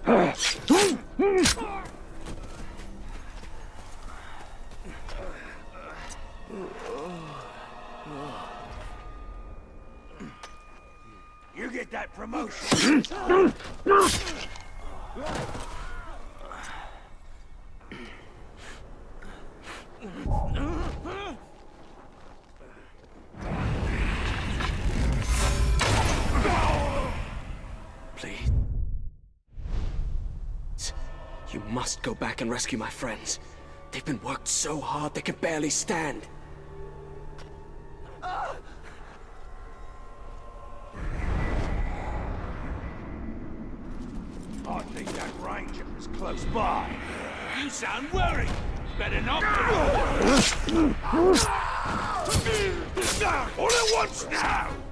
You get that promotion. Please. You must go back and rescue my friends. They've been worked so hard they can barely stand. I think that ranger is close by. You sound worried. Better not. All at once now.